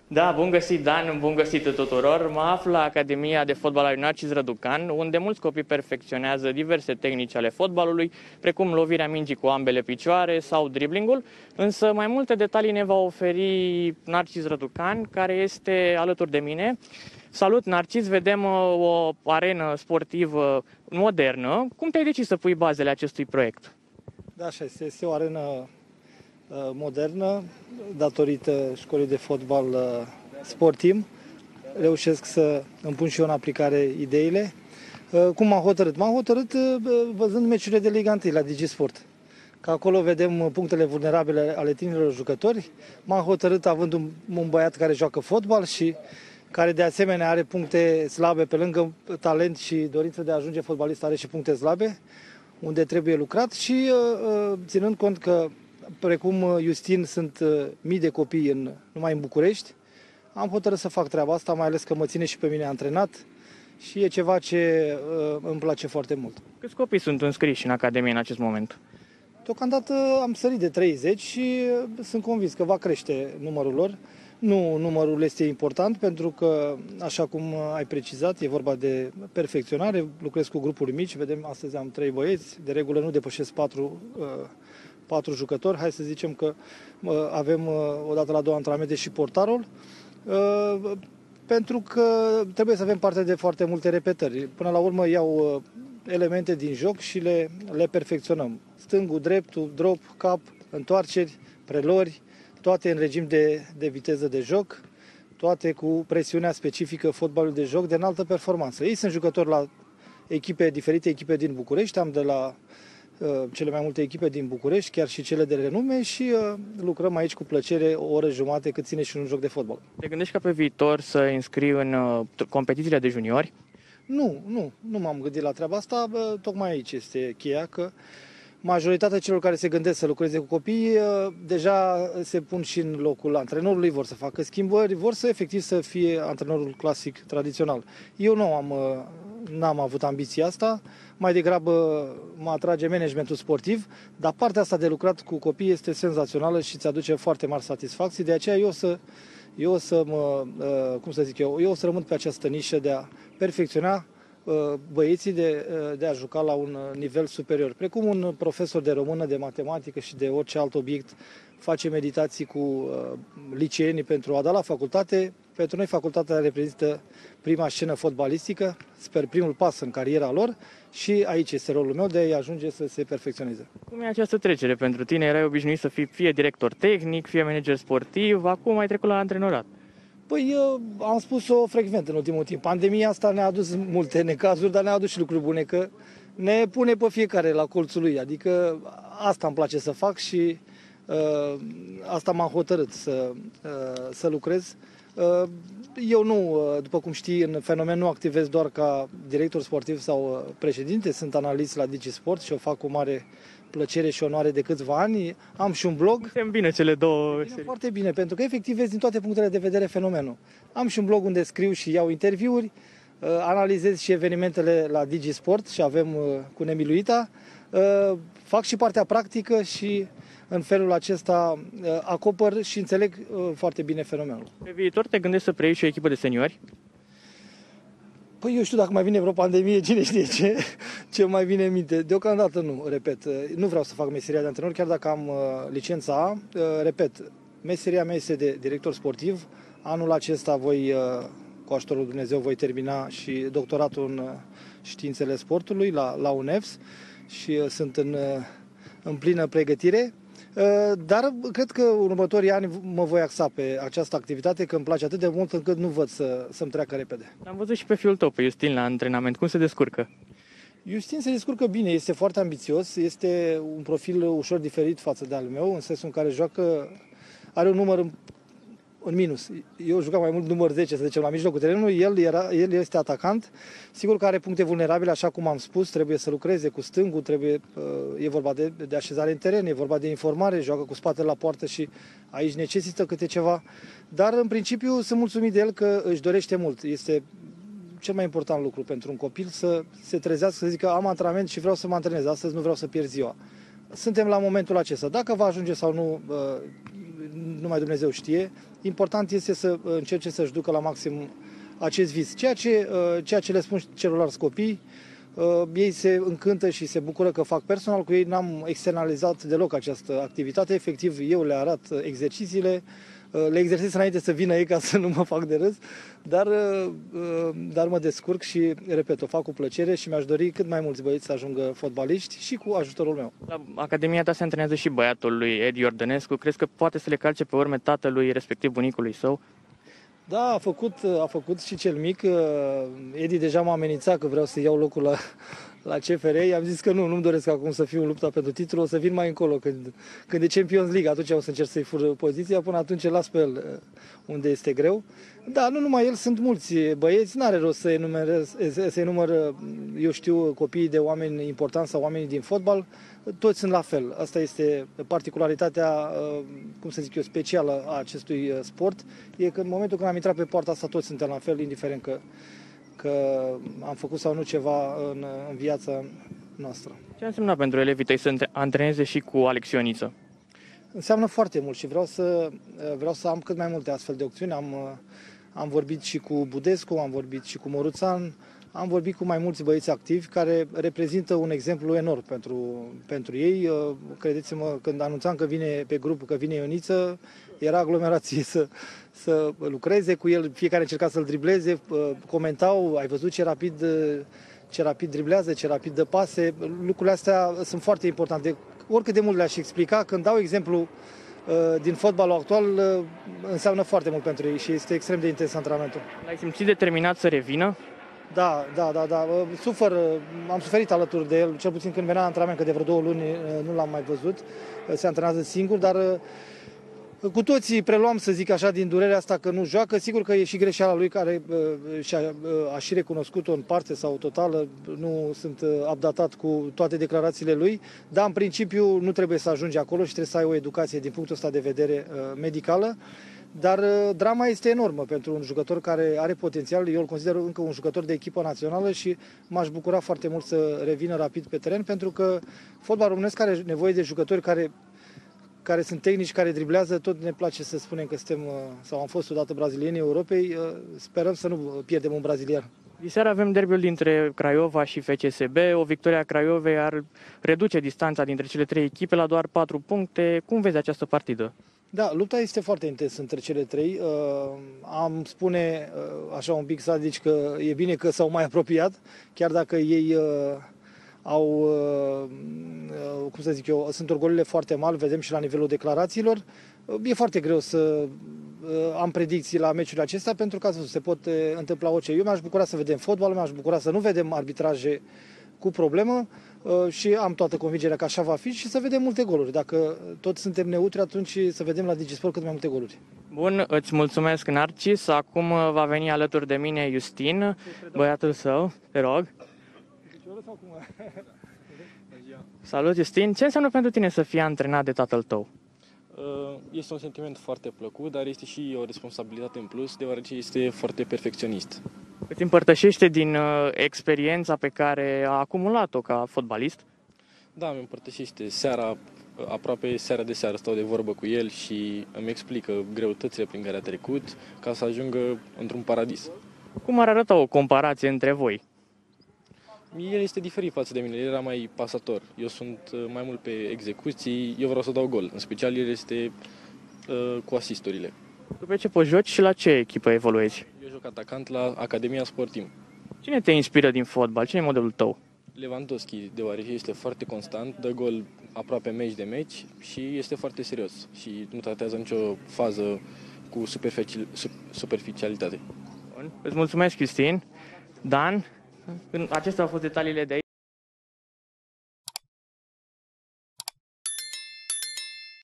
Da, bun găsit, Dan, bun găsit tuturor. Mă aflu la Academia de Fotbal al Narcis Răducan, unde mulți copii perfecționează diverse tehnici ale fotbalului, precum lovirea mingii cu ambele picioare sau driblingul, însă mai multe detalii ne va oferi Narcis Răducan, care este alături de mine. Salut, Narcis, vedem o arenă sportivă modernă. Cum te-ai decis să pui bazele acestui proiect? Da, așa este. Este o arenă modernă, datorită școlii de fotbal Sportim. Reușesc să îmi pun și eu în aplicare ideile. Cum m-am hotărât? M-am hotărât văzând meciurile de Liga 1 la DigiSport. Că acolo vedem punctele vulnerabile ale tinerilor jucători. M-am hotărât având un băiat care joacă fotbal și care de asemenea are puncte slabe, pe lângă talent și dorință de a ajunge fotbalist, are și puncte slabe, unde trebuie lucrat și ținând cont că, precum Justin, sunt mii de copii numai în București, am hotărât să fac treaba asta, mai ales că mă ține și pe mine antrenat și e ceva ce îmi place foarte mult. Câți copii sunt înscriși în Academie în acest moment? Deocamdată am sărit de 30 și sunt convins că va crește numărul lor. Nu, numărul este important pentru că, așa cum ai precizat, e vorba de perfecționare. Lucrez cu grupuri mici, vedem, astăzi am 3 băieți, de regulă nu depășesc 4 jucători. Hai să zicem că avem odată la 2 antrenamente și portarul, pentru că trebuie să avem parte de foarte multe repetări. Până la urmă iau elemente din joc și le perfecționăm. Stângul, dreptul, drop, cap, întoarceri, prelori, toate în regim de viteză de joc, toate cu presiunea specifică fotbalului de joc de înaltă performanță. Ei sunt jucători la diferite echipe din București, am de la cele mai multe echipe din București, chiar și cele de renume și lucrăm aici cu plăcere o oră jumate cât ține și un joc de fotbal. Te gândești ca pe viitor să înscrii în competițiile de juniori? Nu m-am gândit la treaba asta, tocmai aici este cheia, că majoritatea celor care se gândesc să lucreze cu copii deja se pun și în locul antrenorului, vor să facă schimbări, vor să efectiv să fie antrenorul clasic, tradițional. Eu n-am avut ambiția asta, mai degrabă mă atrage managementul sportiv, dar partea asta de lucrat cu copii este senzațională și îți aduce foarte mari satisfacții, de aceea eu o să rămân pe această nișă de a perfecționa băieții de a juca la un nivel superior. Precum un profesor de română, de matematică și de orice alt obiect face meditații cu liceenii pentru a da la facultate, pentru noi facultatea reprezintă prima scenă fotbalistică, sper primul pas în cariera lor și aici este rolul meu de a-i ajunge să se perfecționeze. Cum e această trecere pentru tine? Erai obișnuit să fii fie director tehnic, fie manager sportiv, acum ai trecut la antrenorat. Păi, am spus-o frecvent în ultimul timp. Pandemia asta ne-a adus multe necazuri, dar ne-a adus și lucruri bune, că ne pune pe fiecare la colțul lui. Adică asta îmi place să fac și asta m-am hotărât să lucrez. Eu nu, după cum știi, în Fenomen nu activez doar ca director sportiv sau președinte, sunt analist la DigiSport și o fac cu mare plăcere și onoare de câțiva ani. Am și un blog. Se îmbină cele două serii. Foarte bine, pentru că efectiv vezi din toate punctele de vedere fenomenul. Am și un blog unde scriu și iau interviuri, analizez și evenimentele la DigiSport și avem cu Nemiluita. Fac și partea practică și în felul acesta acopăr și înțeleg foarte bine fenomenul. Pe viitor te gândești să preiei și o echipă de seniori? Păi eu știu, dacă mai vine vreo pandemie, cine știe ce mai vine în minte. Deocamdată nu, repet, nu vreau să fac meseria de antrenor, chiar dacă am licența A. Repet, meseria mea este de director sportiv. Anul acesta cu ajutorul lui Dumnezeu, voi termina și doctoratul în științele sportului la UNEFS și sunt în plină pregătire. Dar cred că în următorii ani mă voi axa pe această activitate, că îmi place atât de mult încât nu văd să-mi treacă repede. Am văzut și pe fiul tău, pe Justin, la antrenament. Cum se descurcă? Justin se descurcă bine, este foarte ambițios, este un profil ușor diferit față de al meu, în sensul în care are un număr în minus. Eu jucam mai mult număr 10, să zicem, la mijlocul terenului, el este atacant. Sigur că are puncte vulnerabile, așa cum am spus, trebuie să lucreze cu stângul, e vorba de așezare în teren, e vorba de informare, joacă cu spatele la poartă și aici necesită câte ceva. Dar, în principiu, sunt mulțumit de el că își dorește mult. Este cel mai important lucru pentru un copil să se trezească, să zică am antrenament și vreau să mă antrenez, astăzi nu vreau să pierd ziua. Suntem la momentul acesta. Dacă va ajunge sau nu, numai Dumnezeu știe. Important este să încerce să-și ducă la maxim acest vis. Ceea ce le spun celorlalți copii, ei se încântă și se bucură că fac. Personal cu ei n-am externalizat deloc această activitate. Efectiv, eu le arăt exercițiile, le exersez înainte să vină ei ca să nu mă fac de râs, dar mă descurc și, repet, o fac cu plăcere și mi-aș dori cât mai mulți băieți să ajungă fotbaliști și cu ajutorul meu. La Academia ta se antrenează și băiatul lui Edi Iordănescu. Crezi că poate să le calce pe urme tatălui, respectiv bunicului său? Da, a făcut și cel mic. Edi deja m-a amenințat că vreau să iau locul la CFR. I-am zis că nu-mi doresc acum să fiu în lupta pentru titlu, o să vin mai încolo când e Champions League, atunci o să încerc să-i fur poziția, până atunci las pe el unde este greu. Da, nu numai el, sunt mulți băieți, n-are rost să enumăr, eu știu, copiii de oameni importanți sau oamenii din fotbal, toți sunt la fel. Asta este particularitatea, cum să zic eu, specială a acestui sport, e că în momentul când am intrat pe poarta asta toți suntem la fel, indiferent că am făcut sau nu ceva în viața noastră. Ce înseamnă pentru elevii tăi să antreneze și cu Alex Ioniță? Înseamnă foarte mult și vreau să am cât mai multe astfel de opțiuni. Am vorbit și cu Budescu, am vorbit și cu Moruțan, am vorbit cu mai mulți băieți activi care reprezintă un exemplu enorm pentru ei. Credeți-mă, când anunțam că vine pe grup, că vine Ioniță, era aglomerație să lucreze cu el, fiecare încerca să-l dribleze, comentau, ai văzut ce rapid driblează, ce rapid dă pase. Lucrurile astea sunt foarte importante. Oricât de mult le-aș explica, când dau exemplu din fotbalul actual, înseamnă foarte mult pentru ei și este extrem de intens antrenamentul. L-ai simțit determinat să revină? Da. Am suferit alături de el, cel puțin când venea la antrenament, că de vreo 2 luni nu l-am mai văzut. Se antrenează singur, dar cu toții preluam, să zic așa, din durerea asta că nu joacă. Sigur că e și greșeala lui care a și recunoscut-o în parte sau totală. Nu sunt updatat cu toate declarațiile lui, dar în principiu nu trebuie să ajungi acolo și trebuie să ai o educație din punctul ăsta de vedere medicală. Dar drama este enormă pentru un jucător care are potențial. Eu îl consider încă un jucător de echipă națională și m-aș bucura foarte mult să revină rapid pe teren, pentru că fotbalul românesc are nevoie de jucători care sunt tehnici, care driblează. Tot ne place să spunem că suntem, sau am fost odată brazilienii Europei. Sperăm să nu pierdem un brazilian. Diseară avem derbiul dintre Craiova și FCSB. O victorie a Craiovei ar reduce distanța dintre cele 3 echipe la doar 4 puncte. Cum vezi această partidă? Da, lupta este foarte intensă între cele 3. Am spune așa un pic sadici că e bine că s-au mai apropiat, chiar dacă ei cum să zic eu, sunt orgolile foarte mari, vedem și la nivelul declarațiilor. E foarte greu să am predicții la meciurile acestea, pentru că se pot întâmpla orice. Eu mi-aș bucura să vedem fotbal, mi-aș bucura să nu vedem arbitraje cu problemă și am toată convingerea că așa va fi și să vedem multe goluri. Dacă toți suntem neutri, atunci să vedem la DigiSport cât mai multe goluri. Bun, îți mulțumesc, Narcis. Acum va veni alături de mine Justin, băiatul său. Te rog. Salut, Justin. Ce înseamnă pentru tine să fii antrenat de tatăl tău? Este un sentiment foarte plăcut, dar este și o responsabilitate în plus, deoarece este foarte perfecționist. Îți împărtășește din experiența pe care a acumulat-o ca fotbalist? Da, îmi împărtășește. Aproape seara de seară stau de vorbă cu el și îmi explică greutățile prin care a trecut ca să ajungă într-un paradis. Cum ar arăta o comparație între voi? El este diferit față de mine, el era mai pasator. Eu sunt mai mult pe execuții, eu vreau să dau gol. În special el este cu asisturile. Tu pe ce poți joci și la ce echipă evoluezi? Eu joc atacant la Academia Sport Team. Cine te inspiră din fotbal? Cine e modelul tău? Lewandowski, deoarece este foarte constant, dă gol aproape meci de meci și este foarte serios și nu tratează nicio fază cu superficialitate. Bun. Îți mulțumesc, Justin. Dan, acestea au fost detaliile de aici.